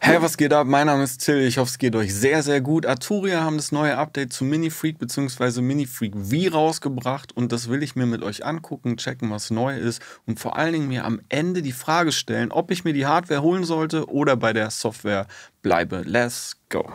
Hey, was geht ab? Mein Name ist Till. Ich hoffe, es geht euch sehr, sehr gut. Arturia haben das neue Update zu Minifreak bzw. Minifreak V rausgebracht und das will ich mir mit euch angucken, checken, was neu ist und vor allen Dingen mir am Ende die Frage stellen, ob ich mir die Hardware holen sollte oder bei der Software bleibe. Let's go!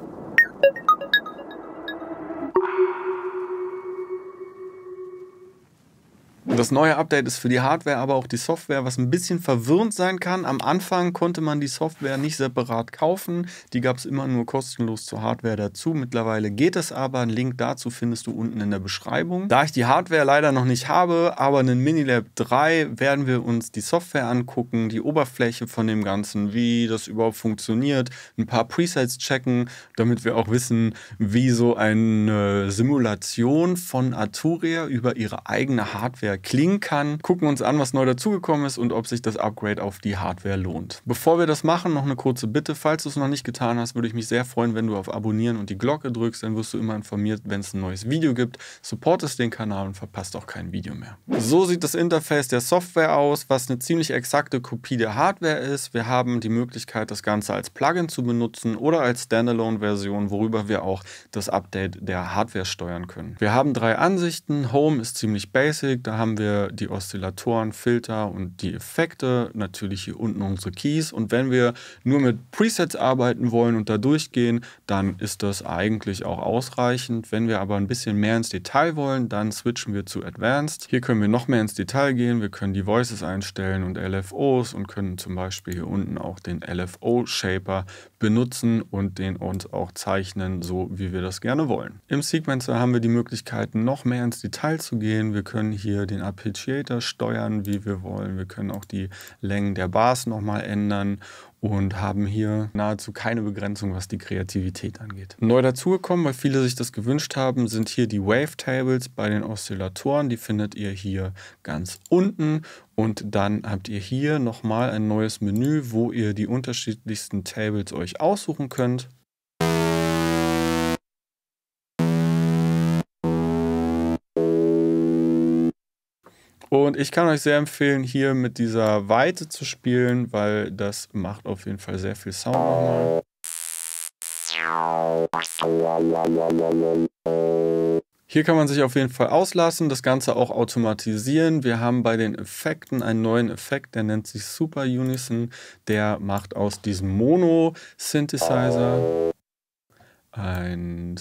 Das neue Update ist für die Hardware, aber auch die Software, was ein bisschen verwirrend sein kann. Am Anfang konnte man die Software nicht separat kaufen. Die gab es immer nur kostenlos zur Hardware dazu. Mittlerweile geht es aber. Einen Link dazu findest du unten in der Beschreibung. Da ich die Hardware leider noch nicht habe, aber einen Minilab 3, werden wir uns die Software angucken, die Oberfläche von dem Ganzen, wie das überhaupt funktioniert, ein paar Presets checken, damit wir auch wissen, wie so eine Simulation von Arturia über ihre eigene Hardware klingen kann. Gucken uns an, was neu dazugekommen ist und ob sich das Upgrade auf die Hardware lohnt. Bevor wir das machen, noch eine kurze Bitte. Falls du es noch nicht getan hast, würde ich mich sehr freuen, wenn du auf Abonnieren und die Glocke drückst. Dann wirst du immer informiert, wenn es ein neues Video gibt. Supportest den Kanal und verpasst auch kein Video mehr. So sieht das Interface der Software aus, was eine ziemlich exakte Kopie der Hardware ist. Wir haben die Möglichkeit, das Ganze als Plugin zu benutzen oder als Standalone-Version, worüber wir auch das Update der Hardware steuern können. Wir haben 3 Ansichten. Home ist ziemlich basic. Da haben wir die Oszillatoren, Filter und die Effekte, natürlich hier unten unsere Keys. Und wenn wir nur mit Presets arbeiten wollen und da durchgehen, dann ist das eigentlich auch ausreichend. Wenn wir aber ein bisschen mehr ins Detail wollen, dann switchen wir zu Advanced. Hier können wir noch mehr ins Detail gehen. Wir können die Voices einstellen und LFOs und können zum Beispiel hier unten auch den LFO-Shaper benutzen und den uns auch zeichnen, so wie wir das gerne wollen. Im Sequencer haben wir die Möglichkeit, noch mehr ins Detail zu gehen. Wir können hier den Arpeggiator steuern, wie wir wollen. Wir können auch die Längen der Bars nochmal ändern und haben hier nahezu keine Begrenzung, was die Kreativität angeht. Neu dazugekommen, weil viele sich das gewünscht haben, sind hier die Wavetables bei den Oszillatoren. Die findet ihr hier ganz unten. Und dann habt ihr hier nochmal ein neues Menü, wo ihr die unterschiedlichsten Tables euch aussuchen könnt. Und ich kann euch sehr empfehlen, hier mit dieser Weite zu spielen, weil das macht auf jeden Fall sehr viel Sound nochmal. Hier kann man sich auf jeden Fall auslassen, das Ganze auch automatisieren. Wir haben bei den Effekten einen neuen Effekt, der nennt sich Super Unison. Der macht aus diesem Mono-Synthesizer ein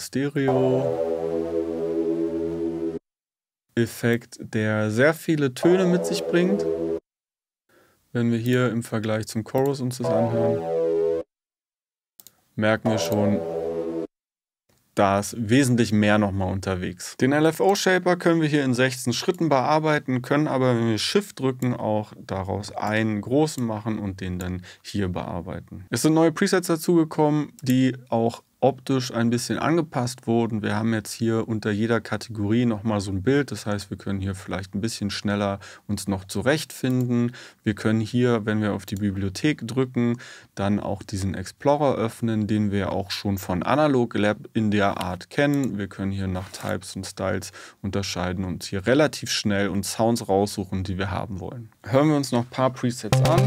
Stereo-Effekt, der sehr viele Töne mit sich bringt. Wenn wir hier im Vergleich zum Chorus uns das anhören, merken wir schon, da ist wesentlich mehr nochmal unterwegs. Den LFO-Shaper können wir hier in 16 Schritten bearbeiten, können aber, wenn wir Shift drücken, auch daraus einen großen machen und den dann hier bearbeiten. Es sind neue Presets dazugekommen, die auch optisch ein bisschen angepasst wurden. Wir haben jetzt hier unter jeder Kategorie nochmal so ein Bild. Das heißt, wir können hier vielleicht ein bisschen schneller uns noch zurechtfinden. Wir können hier, wenn wir auf die Bibliothek drücken, dann auch diesen Explorer öffnen, den wir auch schon von Analog Lab in der Art kennen. Wir können hier nach Types und Styles unterscheiden und hier relativ schnell uns Sounds raussuchen, die wir haben wollen. Hören wir uns noch ein paar Presets an.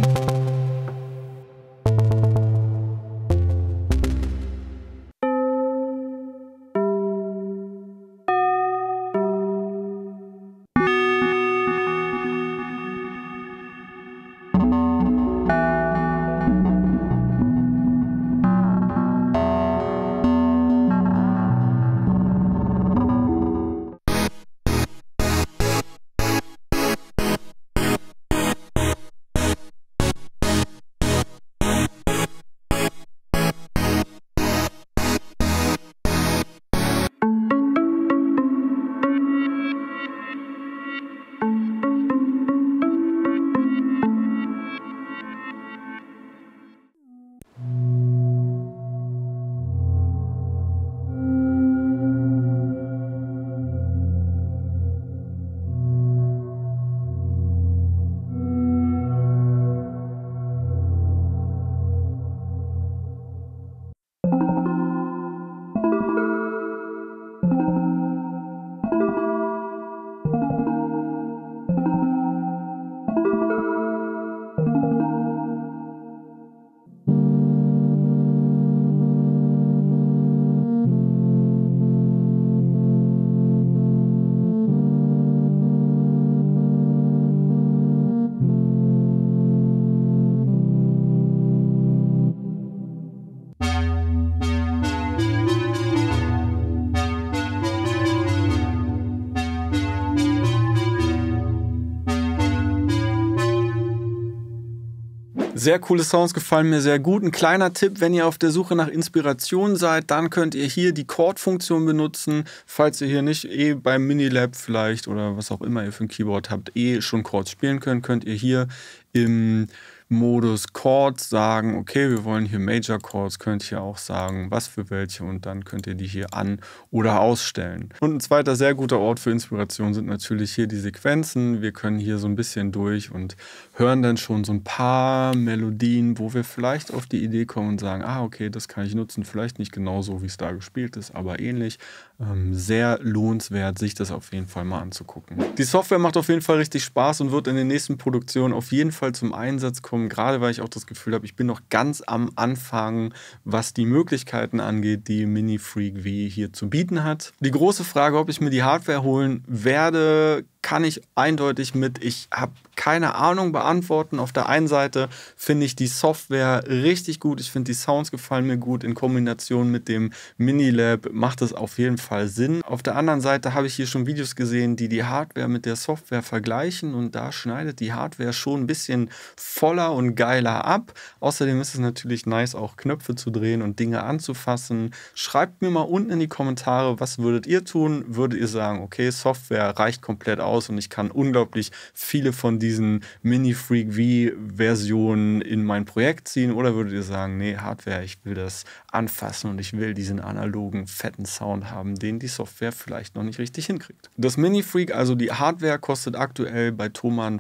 Sehr coole Sounds, gefallen mir sehr gut. Ein kleiner Tipp, wenn ihr auf der Suche nach Inspiration seid, dann könnt ihr hier die Chord-Funktion benutzen. Falls ihr hier nicht beim Minilab vielleicht oder was auch immer ihr für ein Keyboard habt, schon Chords spielen könnt, könnt ihr hier im Modus Chords sagen, okay, wir wollen hier Major Chords, könnt ihr auch sagen, was für welche, und dann könnt ihr die hier an- oder ausstellen. Und ein zweiter sehr guter Ort für Inspiration sind natürlich hier die Sequenzen. Wir können hier so ein bisschen durch und hören dann schon so ein paar Melodien, wo wir vielleicht auf die Idee kommen und sagen, okay, das kann ich nutzen, vielleicht nicht genau so, wie es da gespielt ist, aber ähnlich. Sehr lohnenswert, sich das auf jeden Fall mal anzugucken. Die Software macht auf jeden Fall richtig Spaß und wird in den nächsten Produktionen auf jeden Fall zum Einsatz kommen, gerade weil ich auch das Gefühl habe, ich bin noch ganz am Anfang, was die Möglichkeiten angeht, die Mini Freak V hier zu bieten hat. Die große Frage, ob ich mir die Hardware holen werde, kann ich eindeutig mit ich habe keine Ahnung beantworten. Auf der einen Seite finde ich die Software richtig gut. Ich finde, die Sounds gefallen mir gut. In Kombination mit dem Minilab macht es auf jeden Fall Sinn. Auf der anderen Seite habe ich hier schon Videos gesehen, die die Hardware mit der Software vergleichen, und da schneidet die Hardware schon ein bisschen voller und geiler ab. Außerdem ist es natürlich nice, auch Knöpfe zu drehen und Dinge anzufassen. Schreibt mir mal unten in die Kommentare, was würdet ihr tun? Würdet ihr sagen, okay, Software reicht komplett aus und ich kann unglaublich viele von diesen Mini Freak V-Versionen in mein Projekt ziehen? Oder würdet ihr sagen, nee, Hardware, ich will das anfassen und ich will diesen analogen, fetten Sound haben, den die Software vielleicht noch nicht richtig hinkriegt? Das Mini Freak, also die Hardware, kostet aktuell bei Thomann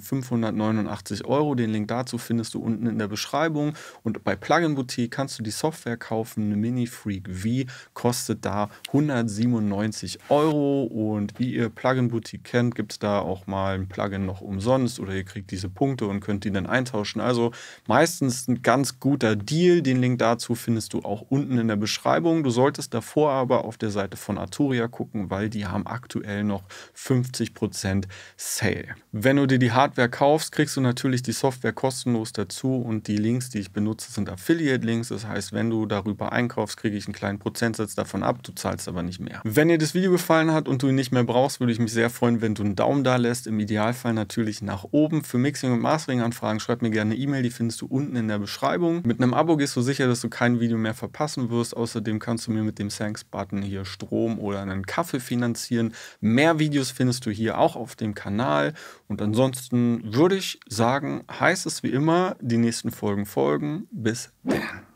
589 €. Den Link dazu findest du unten in der Beschreibung. Und bei Plugin Boutique kannst du die Software kaufen. Eine Mini Freak V kostet da 197 €. Und wie ihr Plugin Boutique kennt, gibt es da auch mal ein Plugin noch umsonst, oder ihr kriegt diese Punkte und könnt die dann eintauschen. Also meistens ein ganz guter Deal. Den Link dazu findest du auch unten in der Beschreibung. Du solltest davor aber auf der Seite von Arturia gucken, weil die haben aktuell noch 50% Sale. Wenn du dir die Hardware kaufst, kriegst du natürlich die Software kostenlos dazu, und die Links, die ich benutze, sind Affiliate-Links. Das heißt, wenn du darüber einkaufst, kriege ich einen kleinen Prozentsatz davon ab. Du zahlst aber nicht mehr. Wenn dir das Video gefallen hat und du ihn nicht mehr brauchst, würde ich mich sehr freuen, wenn du einen Daumen da lässt. Im Idealfall natürlich nach oben. Für Mixing- und Mastering-Anfragen schreib mir gerne eine E-Mail, die findest du unten in der Beschreibung. Mit einem Abo gehst du sicher, dass du kein Video mehr verpassen wirst. Außerdem kannst du mir mit dem Thanks-Button hier Strom oder einen Kaffee finanzieren. Mehr Videos findest du hier auch auf dem Kanal. Und ansonsten würde ich sagen, heißt es wie immer, die nächsten Folgen folgen. Bis dann.